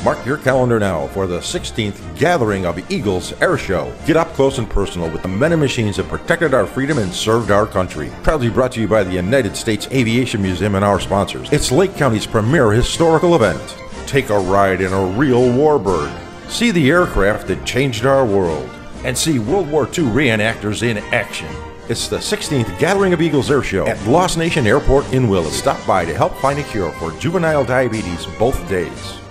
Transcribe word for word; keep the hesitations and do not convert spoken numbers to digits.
Mark your calendar now for the sixteenth Gathering of Eagles Air Show. Get up close and personal with the men and machines that protected our freedom and served our country. Proudly brought to you by the United States Aviation Museum and our sponsors. It's Lake County's premier historical event. Take a ride in a real warbird. See the aircraft that changed our world. And see World War Two reenactors in action. It's the sixteenth Gathering of Eagles Air Show at Lost Nation Airport in Willits. Stop by to help find a cure for juvenile diabetes both days.